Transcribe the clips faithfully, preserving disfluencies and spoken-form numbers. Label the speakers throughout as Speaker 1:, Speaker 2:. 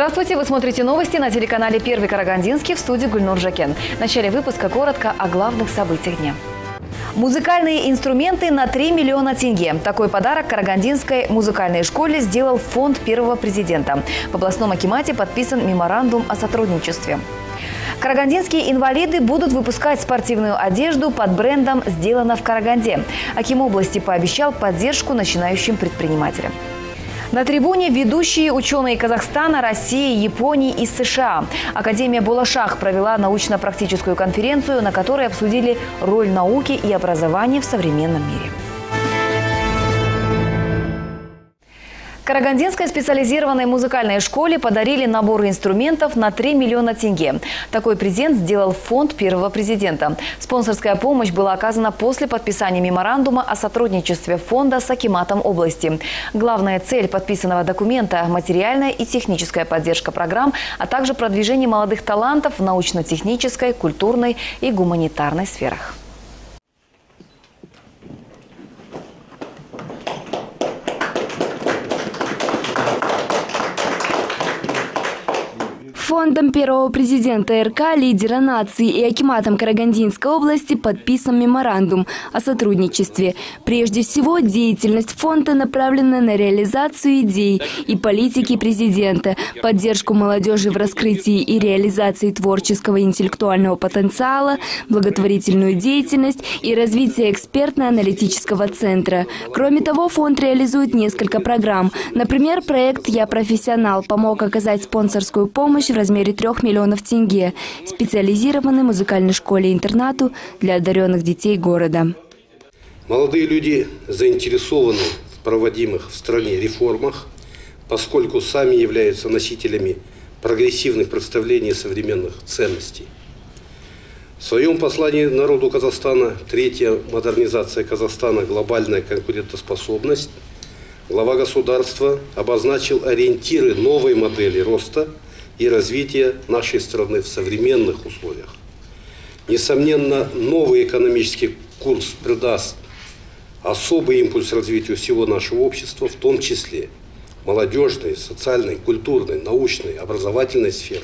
Speaker 1: Здравствуйте, вы смотрите новости на телеканале «Первый Карагандинский», в студии Гульнур Жакен. В начале выпуска коротко о главных событиях дня. Музыкальные инструменты на три миллиона тенге. Такой подарок Карагандинской музыкальной школе сделал фонд первого президента. В областном акимате подписан меморандум о сотрудничестве. Карагандинские инвалиды будут выпускать спортивную одежду под брендом «Сделано в Караганде». Аким области пообещал поддержку начинающим предпринимателям. На трибуне ведущие ученые Казахстана, России, Японии и США. Академия Булашах провела научно-практическую конференцию, на которой обсудили роль науки и образования в современном мире. Карагандинской специализированной музыкальной школе подарили набор инструментов на три миллиона тенге. Такой презент сделал фонд первого президента. Спонсорская помощь была оказана после подписания меморандума о сотрудничестве фонда с акиматом области. Главная цель подписанного документа – материальная и техническая поддержка программ, а также продвижение молодых талантов в научно-технической, культурной и гуманитарной сферах.
Speaker 2: Фондом первого президента РК, лидера нации и акиматом Карагандинской области подписан меморандум о сотрудничестве. Прежде всего, деятельность фонда направлена на реализацию идей и политики президента, поддержку молодежи в раскрытии и реализации творческого и интеллектуального потенциала, благотворительную деятельность и развитие экспертно-аналитического центра. Кроме того, фонд реализует несколько программ. Например, проект «Я профессионал» помог оказать спонсорскую помощь в размере трех миллионов тенге специализированной музыкальной школе-интернату для одаренных детей города.
Speaker 3: Молодые люди заинтересованы в проводимых в стране реформах, поскольку сами являются носителями прогрессивных представлений современных ценностей. В своем послании народу Казахстана «Третья модернизация Казахстана. Глобальная конкурентоспособность» глава государства обозначил ориентиры новой модели роста и развития нашей страны в современных условиях. Несомненно, новый экономический курс придаст особый импульс развитию всего нашего общества, в том числе молодежной, социальной, культурной, научной, образовательной сферы.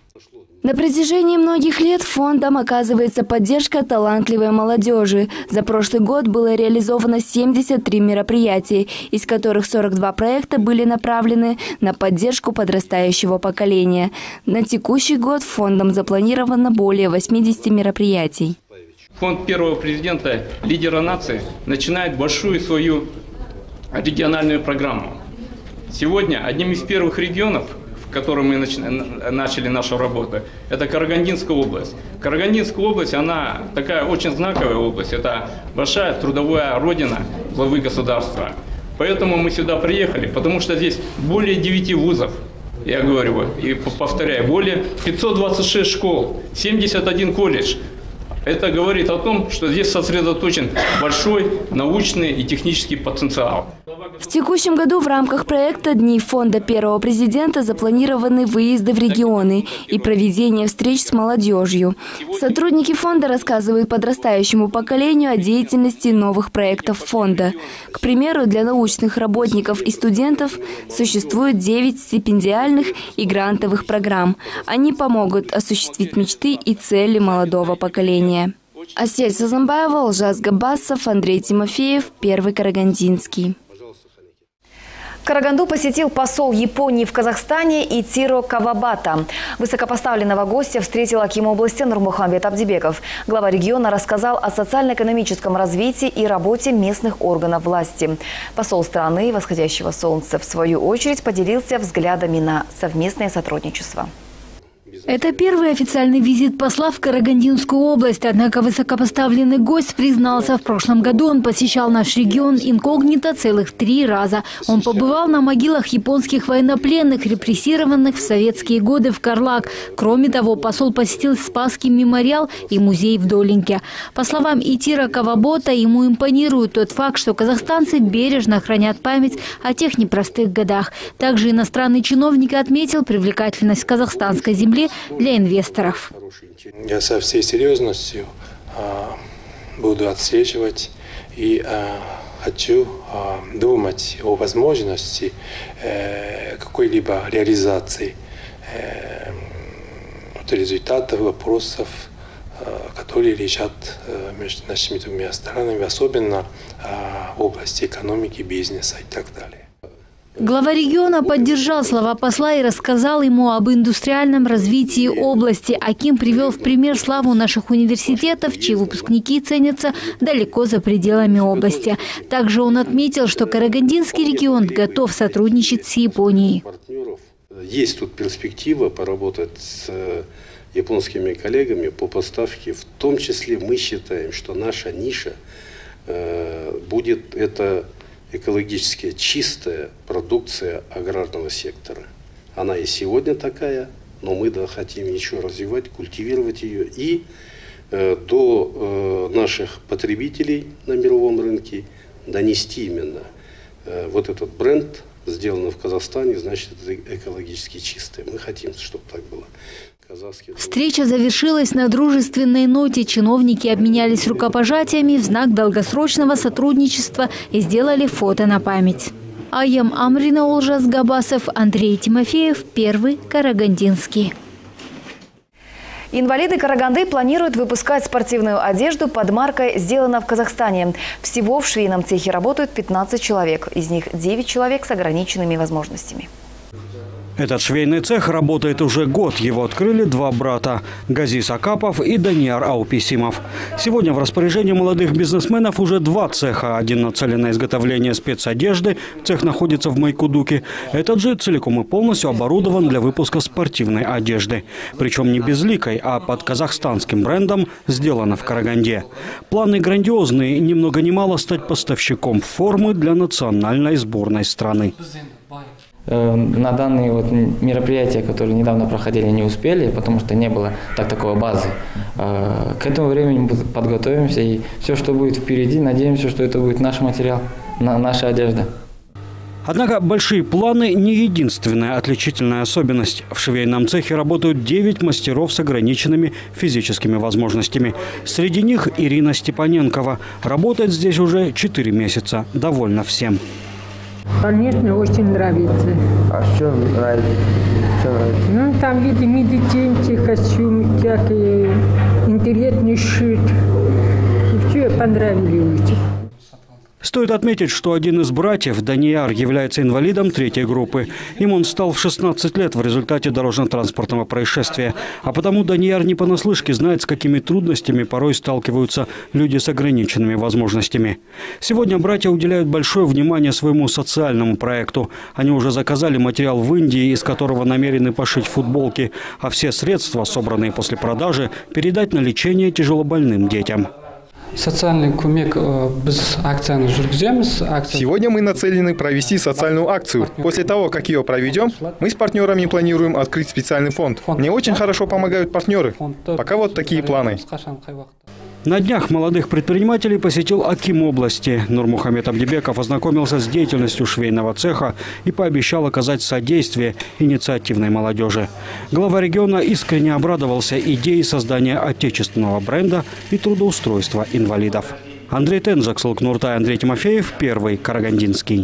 Speaker 2: На протяжении многих лет фондом оказывается поддержка талантливой молодежи. За прошлый год было реализовано семьдесят три мероприятия, из которых сорок два проекта были направлены на поддержку подрастающего поколения. На текущий год фондом запланировано более восьмидесяти мероприятий.
Speaker 4: Фонд первого президента, лидера нации, начинает большую свою региональную программу. Сегодня одним из первых регионов, в котором мы начали нашу работу, это Карагандинская область. Карагандинская область, она такая очень знаковая область, это большая трудовая родина главы государства. Поэтому мы сюда приехали, потому что здесь более девяти вузов, я говорю и повторяю, более пятисот двадцати шести школ, семьдесят один колледж. Это говорит о том, что здесь сосредоточен большой научный и технический потенциал.
Speaker 2: В текущем году в рамках проекта «Дни фонда первого президента» запланированы выезды в регионы и проведение встреч с молодежью. Сотрудники фонда рассказывают подрастающему поколению о деятельности новых проектов фонда. К примеру, для научных работников и студентов существует девять стипендиальных и грантовых программ. Они помогут осуществить мечты и цели молодого поколения. Асель Сазамбаева, Алжас Габбасов, Андрей Тимофеев, Первый Карагандинский.
Speaker 1: Караганду посетил посол Японии в Казахстане Итиро Кавабата. Высокопоставленного гостя встретил аким области Нурмухамбет Абдибеков. Глава региона рассказал о социально-экономическом развитии и работе местных органов власти. Посол страны восходящего солнца, в свою очередь, поделился взглядами на совместное сотрудничество.
Speaker 5: Это первый официальный визит посла в Карагандинскую область. Однако высокопоставленный гость признался, в прошлом году он посещал наш регион инкогнито целых три раза. Он побывал на могилах японских военнопленных, репрессированных в советские годы в Карлак. Кроме того, посол посетил Спасский мемориал и музей в Долинке. По словам Итиро Кавабата, ему импонирует тот факт, что казахстанцы бережно хранят память о тех непростых годах. Также иностранный чиновник отметил привлекательность казахстанской земли для инвесторов.
Speaker 6: Я со всей серьезностью а, буду отслеживать и а, хочу думать о возможности какой-либо реализации от результатов, вопросов, которые лежат между нашими двумя странами, особенно в области экономики, бизнеса и так далее.
Speaker 5: Глава региона поддержал слова посла и рассказал ему об индустриальном развитии области. Аким привел в пример славу наших университетов, чьи выпускники ценятся далеко за пределами области. Также он отметил, что Карагандинский регион готов сотрудничать с Японией.
Speaker 3: Есть тут перспектива поработать с японскими коллегами по поставке. В том числе мы считаем, что наша ниша будет это экологически чистая продукция аграрного сектора. Она и сегодня такая, но мы да, хотим еще развивать, культивировать ее и э, до э, наших потребителей на мировом рынке донести именно э, вот этот бренд, сделанный в Казахстане, значит, это экологически чистое. Мы хотим, чтобы так было.
Speaker 5: Встреча завершилась на дружественной ноте. Чиновники обменялись рукопожатиями в знак долгосрочного сотрудничества и сделали фото на память. Аям Амрина, Олжас Габасов, Андрей Тимофеев, Первый Карагандинский.
Speaker 1: Инвалиды Караганды планируют выпускать спортивную одежду под маркой «Сделано в Казахстане». Всего в швейном цехе работают пятнадцать человек. Из них девять человек с ограниченными возможностями.
Speaker 7: Этот швейный цех работает уже год. Его открыли два брата – Газис Акапов и Данияр Ауписимов. Сегодня в распоряжении молодых бизнесменов уже два цеха. Один нацелен на изготовление спецодежды. Цех находится в Майкудуке. Этот же целиком и полностью оборудован для выпуска спортивной одежды. Причем не безликой, а под казахстанским брендом «Сделано в Караганде». Планы грандиозные. Ни много ни мало стать поставщиком формы для национальной сборной страны.
Speaker 8: На данные вот мероприятия, которые недавно проходили, не успели, потому что не было так такой базы. К этому времени подготовимся, и все, что будет впереди, надеемся, что это будет наш материал, наша одежда.
Speaker 7: Однако большие планы не единственная отличительная особенность. В швейном цехе работают девять мастеров с ограниченными физическими возможностями. Среди них Ирина Степаненкова. Работает здесь уже четыре месяца. Довольна всем.
Speaker 9: Конечно, очень нравится.
Speaker 10: А что нравится? Что нравится?
Speaker 9: Ну, там, видимо, медицинский костюм, всякие интересные шит. И все понравилось очень.
Speaker 7: Стоит отметить, что один из братьев, Данияр, является инвалидом третьей группы. Им он стал в шестнадцать лет в результате дорожно-транспортного происшествия. А потому Данияр не понаслышке знает, с какими трудностями порой сталкиваются люди с ограниченными возможностями. Сегодня братья уделяют большое внимание своему социальному проекту. Они уже заказали материал в Индии, из которого намерены пошить футболки. А все средства, собранные после продажи, передать на лечение тяжелобольным детям.
Speaker 11: Социальный кумек без акцияны жүргіземіз.
Speaker 12: Сегодня мы нацелены провести социальную акцию. После того, как ее проведем, мы с партнерами планируем открыть специальный фонд. Мне очень хорошо помогают партнеры. Пока вот такие планы.
Speaker 7: На днях молодых предпринимателей посетил аким области. Нурмухамед Абдибеков ознакомился с деятельностью швейного цеха и пообещал оказать содействие инициативной молодежи. Глава региона искренне обрадовался идее создания отечественного бренда и трудоустройства инвалидов. Андрей Тенжак, Нуртай, Андрей Тимофеев, Первый Карагандинский.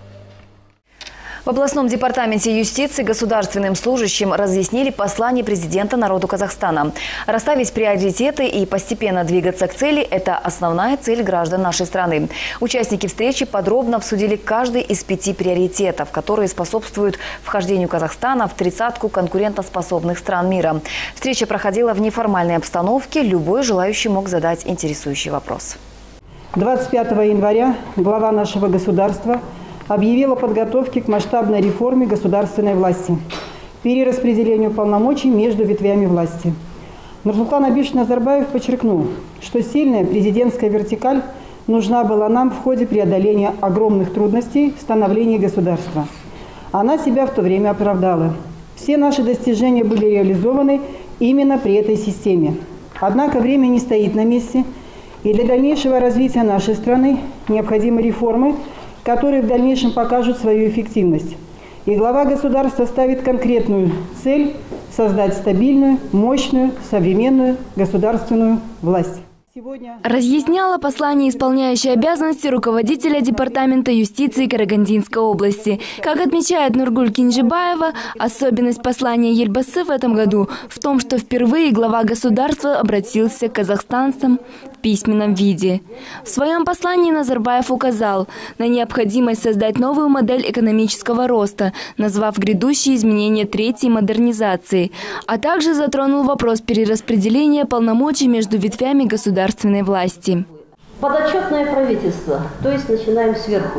Speaker 1: В областном департаменте юстиции государственным служащим разъяснили послание президента народу Казахстана. Расставить приоритеты и постепенно двигаться к цели – это основная цель граждан нашей страны. Участники встречи подробно обсудили каждый из пяти приоритетов, которые способствуют вхождению Казахстана в тридцатку конкурентоспособных стран мира. Встреча проходила в неформальной обстановке. Любой желающий мог задать интересующий вопрос.
Speaker 13: двадцать пятого января глава нашего государства объявила о подготовке к масштабной реформе государственной власти, перераспределению полномочий между ветвями власти. Нурсултан Абишевич Назарбаев подчеркнул, что сильная президентская вертикаль нужна была нам в ходе преодоления огромных трудностей в становлении государства. Она себя в то время оправдала. Все наши достижения были реализованы именно при этой системе. Однако время не стоит на месте, и для дальнейшего развития нашей страны необходимы реформы, которые в дальнейшем покажут свою эффективность. И глава государства ставит конкретную цель – создать стабильную, мощную, современную государственную власть.
Speaker 2: Разъясняла послание исполняющей обязанности руководителя Департамента юстиции Карагандинской области. Как отмечает Нургуль Кинжибаева, особенность послания Ельбасы в этом году в том, что впервые глава государства обратился к казахстанцам в письменном виде. В своем послании Назарбаев указал на необходимость создать новую модель экономического роста, назвав грядущие изменения третьей модернизации, а также затронул вопрос перераспределения полномочий между ветвями государства. Власти.
Speaker 14: Подотчетное правительство, то есть начинаем сверху.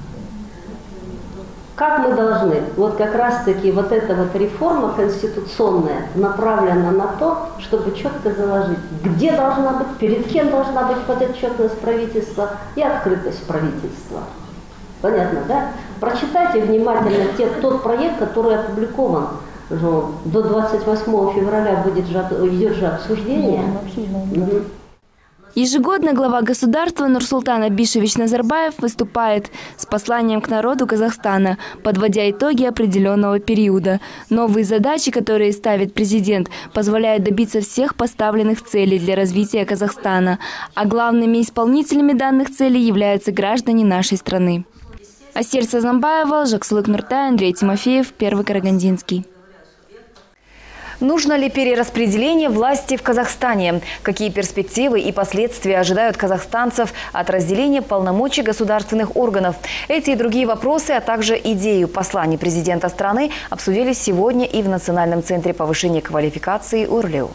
Speaker 14: Как мы должны? Вот как раз-таки вот эта вот реформа конституционная направлена на то, чтобы четко заложить, где должна быть, перед кем должна быть подотчетность правительства и открытость правительства. Понятно, да? Прочитайте внимательно те, тот проект, который опубликован. До двадцать восьмого февраля будет же, идет же обсуждение. Угу.
Speaker 2: Ежегодно глава государства Нурсултан Абишевич Назарбаев выступает с посланием к народу Казахстана, подводя итоги определенного периода. Новые задачи, которые ставит президент, позволяют добиться всех поставленных целей для развития Казахстана. А главными исполнителями данных целей являются граждане нашей страны. Асель Сазамбаева, Жаксылык Нуртай, Андрей Тимофеев, Первый Карагандинский.
Speaker 1: Нужно ли перераспределение власти в Казахстане? Какие перспективы и последствия ожидают казахстанцев от разделения полномочий государственных органов? Эти и другие вопросы, а также идею посланий президента страны обсудили сегодня и в Национальном центре повышения квалификации УРЛЕУ.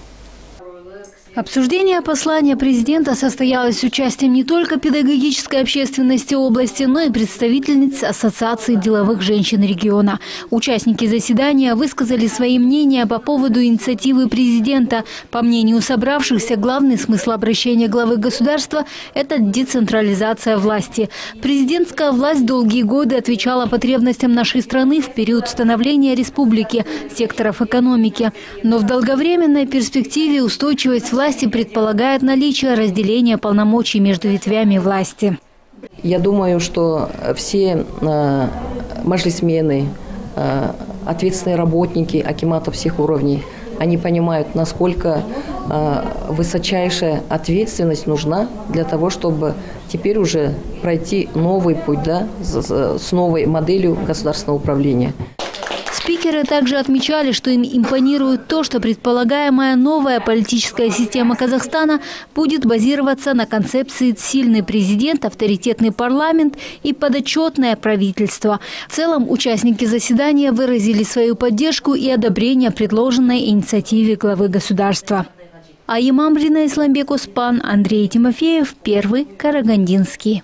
Speaker 5: Обсуждение послания президента состоялось с участием не только педагогической общественности области, но и представительниц Ассоциации деловых женщин региона. Участники заседания высказали свои мнения по поводу инициативы президента. По мнению собравшихся, главный смысл обращения главы государства – это децентрализация власти. Президентская власть долгие годы отвечала потребностям нашей страны в период становления республики, секторов экономики. Но в долговременной перспективе устойчивость власти Власти предполагает наличие разделения полномочий между ветвями власти.
Speaker 14: Я думаю, что все э, мажилисмены, э, ответственные работники акимата всех уровней, они понимают, насколько э, высочайшая ответственность нужна для того, чтобы теперь уже пройти новый путь, да, с, с новой моделью государственного управления.
Speaker 5: Спикеры также отмечали, что им импонирует то, что предполагаемая новая политическая система Казахстана будет базироваться на концепции «сильный президент», «авторитетный парламент» и «подотчетное правительство». В целом, участники заседания выразили свою поддержку и одобрение предложенной инициативе главы государства. Айым Амрина, Исламбек Оспан, Андрей Тимофеев, Первый Карагандинский.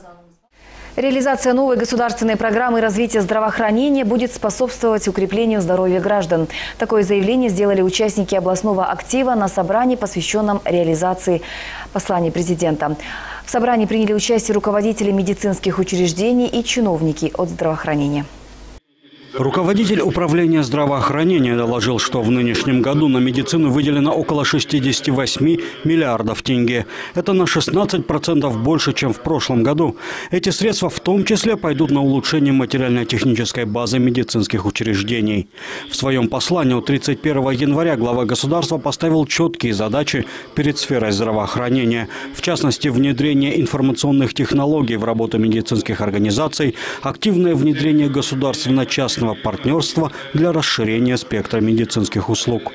Speaker 1: Реализация новой государственной программы развития здравоохранения будет способствовать укреплению здоровья граждан. Такое заявление сделали участники областного актива на собрании, посвященном реализации послания президента. В собрании приняли участие руководители медицинских учреждений и чиновники от здравоохранения.
Speaker 7: Руководитель управления здравоохранения доложил, что в нынешнем году на медицину выделено около шестидесяти восьми миллиардов тенге. Это на шестнадцать процентов больше, чем в прошлом году. Эти средства в том числе пойдут на улучшение материально-технической базы медицинских учреждений. В своем послании от тридцать первого января глава государства поставил четкие задачи перед сферой здравоохранения. В частности, внедрение информационных технологий в работу медицинских организаций, активное внедрение государственно-частного партнерства для расширения спектра медицинских услуг.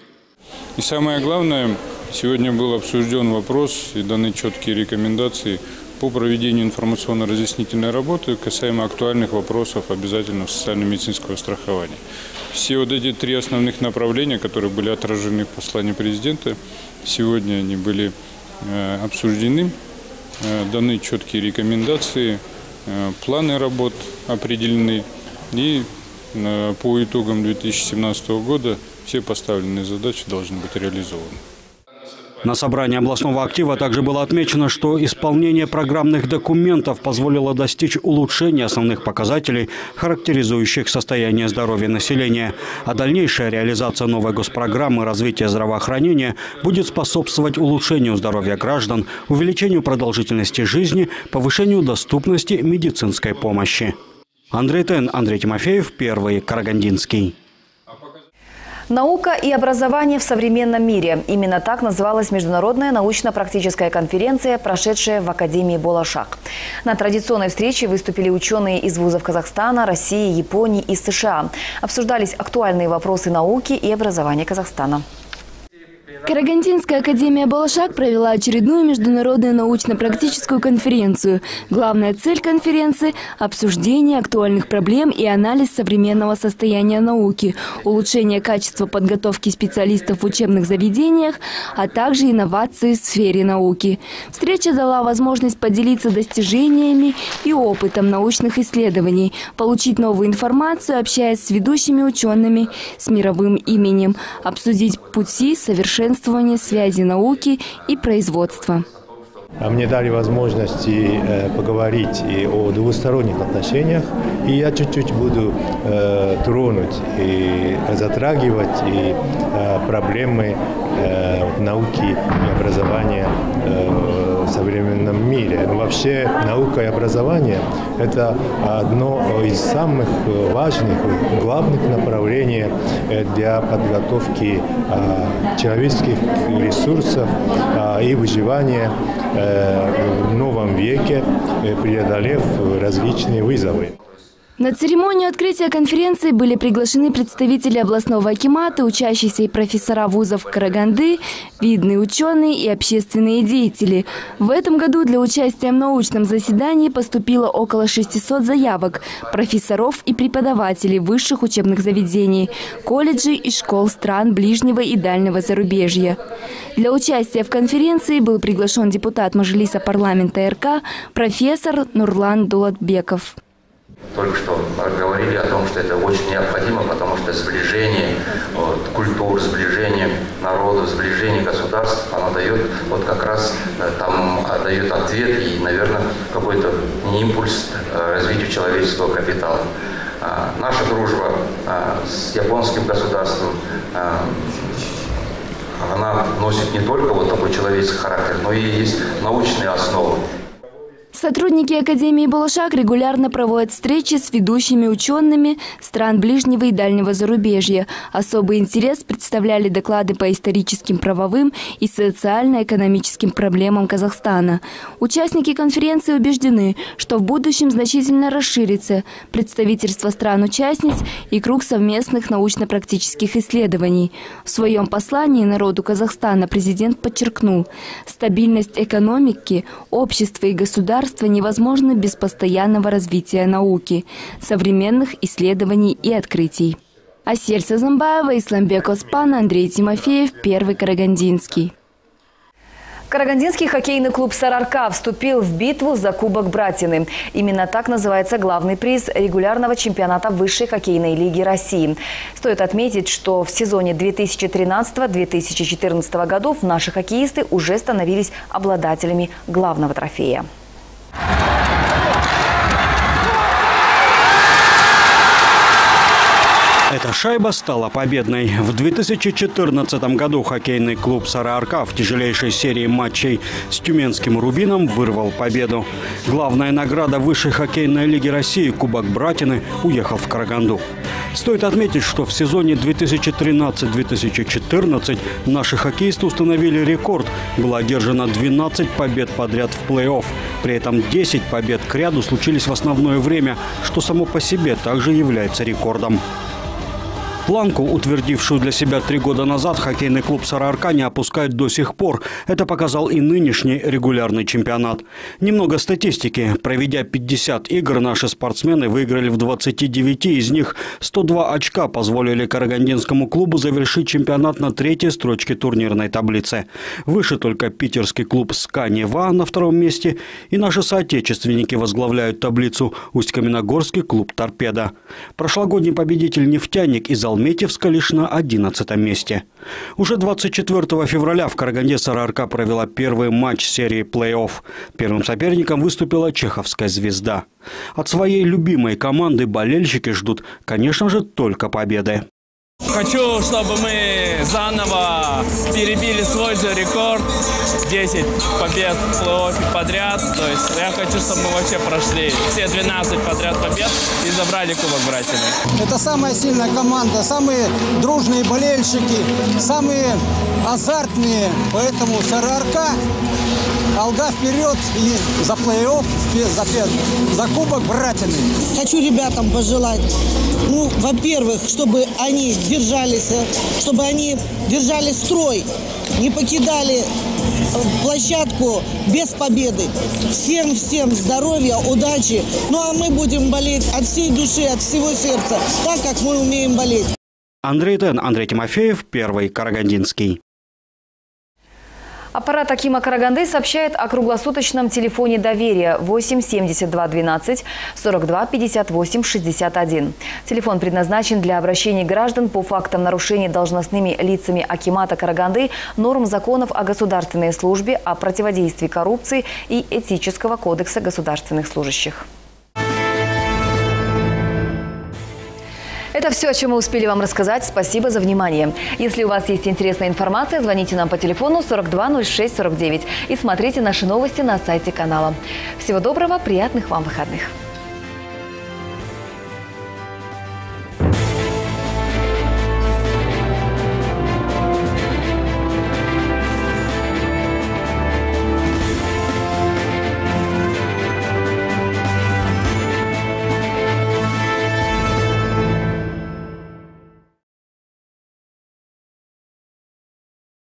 Speaker 15: И самое главное, сегодня был обсужден вопрос и даны четкие рекомендации по проведению информационно-разъяснительной работы касаемо актуальных вопросов обязательного социально-медицинского страхования. Все вот эти три основных направления, которые были отражены в послании президента, сегодня они были э, обсуждены, э, даны четкие рекомендации, э, планы работ определены. И по итогам две тысячи семнадцатого года все поставленные задачи должны быть реализованы.
Speaker 7: На собрании областного актива также было отмечено, что исполнение программных документов позволило достичь улучшения основных показателей, характеризующих состояние здоровья населения. А дальнейшая реализация новой госпрограммы развития здравоохранения будет способствовать улучшению здоровья граждан, увеличению продолжительности жизни, повышению доступности медицинской помощи. Андрей Тен, Андрей Тимофеев, Первый Карагандинский.
Speaker 1: Наука и образование в современном мире. Именно так называлась международная научно-практическая конференция, прошедшая в Академии Болашак. На традиционной встрече выступили ученые из вузов Казахстана, России, Японии и США. Обсуждались актуальные вопросы науки и образования Казахстана.
Speaker 2: Карагандинская академия Болашак провела очередную международную научно-практическую конференцию. Главная цель конференции – обсуждение актуальных проблем и анализ современного состояния науки, улучшение качества подготовки специалистов в учебных заведениях, а также инновации в сфере науки. Встреча дала возможность поделиться достижениями и опытом научных исследований, получить новую информацию, общаясь с ведущими учеными с мировым именем, обсудить пути совершенствования связи науки и производства.
Speaker 16: Мне дали возможность э, поговорить и о двусторонних отношениях, и я чуть-чуть буду э, тронуть и затрагивать и, э, проблемы э, науки и образования э, в современном мире. Но вообще наука и образование – это одно из самых важных, главных направлений для подготовки э, человеческих ресурсов э, и выживания в новом веке, преодолев различные вызовы.
Speaker 2: На церемонию открытия конференции были приглашены представители областного акимата, учащиеся и профессора вузов Караганды, видные ученые и общественные деятели. В этом году для участия в научном заседании поступило около шестисот заявок профессоров и преподавателей высших учебных заведений, колледжей и школ стран ближнего и дальнего зарубежья. Для участия в конференции был приглашен депутат Мажилиса парламента РК профессор Нурлан Дулатбеков.
Speaker 17: Только что говорили о том, что это очень необходимо, потому что сближение вот, культур, сближение народов, сближение государств, оно дает вот как раз там дает ответ и, наверное, какой-то импульс развитию человеческого капитала. Наша дружба с японским государством, она носит не только вот такой человеческий характер, но и есть научные основы.
Speaker 2: Сотрудники Академии Болашак регулярно проводят встречи с ведущими учеными стран ближнего и дальнего зарубежья. Особый интерес представляли доклады по историческим, правовым и социально-экономическим проблемам Казахстана. Участники конференции убеждены, что в будущем значительно расширится представительство стран-участниц и круг совместных научно-практических исследований. В своем послании народу Казахстана президент подчеркнул, стабильность экономики, общества и государства невозможно без постоянного развития науки, современных исследований и открытий. Асель Сазамбаева, Исламбек Оспан, Андрей Тимофеев, Первый Карагандинский.
Speaker 1: Карагандинский хоккейный клуб «Сарыарка» вступил в битву за Кубок Братины. Именно так называется главный приз регулярного чемпионата Высшей хоккейной лиги России. Стоит отметить, что в сезоне две тысячи тринадцатого — две тысячи четырнадцатого годов наши хоккеисты уже становились обладателями главного трофея.
Speaker 7: Эта шайба стала победной. В две тысячи четырнадцатом году хоккейный клуб «Сарыарка» в тяжелейшей серии матчей с Тюменским «Рубином» вырвал победу. Главная награда Высшей хоккейной лиги России «Кубок Братины» уехал в Караганду. Стоит отметить, что в сезоне две тысячи тринадцатом — две тысячи четырнадцатом наши хоккеисты установили рекорд. Было одержано двенадцать побед подряд в плей-офф. При этом десять побед к ряду случились в основное время, что само по себе также является рекордом. Планку, утвердившую для себя три года назад, хоккейный клуб «Сарыарка» не опускает до сих пор. Это показал и нынешний регулярный чемпионат. Немного статистики. Проведя пятьдесят игр, наши спортсмены выиграли в двадцати девяти. Из них сто два очка позволили карагандинскому клубу завершить чемпионат на третьей строчке турнирной таблицы. Выше только питерский клуб «СКА Нева» на втором месте. И наши соотечественники возглавляют таблицу Усть-Каменогорский клуб «Торпедо». Прошлогодний победитель «Нефтяник» из Алметьевска лишь на одиннадцатом месте. Уже двадцать четвёртого февраля в Караганде «Сарыарка» провела первый матч серии плей-офф. Первым соперником выступила чеховская «Звезда». От своей любимой команды болельщики ждут, конечно же, только победы.
Speaker 18: Хочу, чтобы мы заново перебили свой же рекорд. десять побед в плей-оффе подряд. То есть я хочу, чтобы мы вообще прошли все двенадцать подряд побед и забрали Кубок Братины.
Speaker 19: Это самая сильная команда, самые дружные болельщики, самые азартные. Поэтому СРРК, Алга вперед и за плей-офф, за, за Кубок Братины.
Speaker 20: Хочу ребятам пожелать, ну, во-первых, чтобы они держались, чтобы они держали строй, не покидали площадку без победы. Всем-всем здоровья, удачи. Ну а мы будем болеть от всей души, от всего сердца, так, как мы умеем болеть.
Speaker 7: Андрей Тен, Андрей Тимофеев, Первый Карагандинский.
Speaker 1: Аппарат Акима Караганды сообщает о круглосуточном телефоне доверия восемь семьдесят два двенадцать сорок два пятьдесят восемь шестьдесят один. Телефон предназначен для обращений граждан по фактам нарушений должностными лицами Акимата Караганды норм законов о государственной службе, о противодействии коррупции и Этического кодекса государственных служащих. Это все, о чем мы успели вам рассказать. Спасибо за внимание. Если у вас есть интересная информация, звоните нам по телефону сорок два ноль шесть сорок девять и смотрите наши новости на сайте канала. Всего доброго, приятных вам выходных.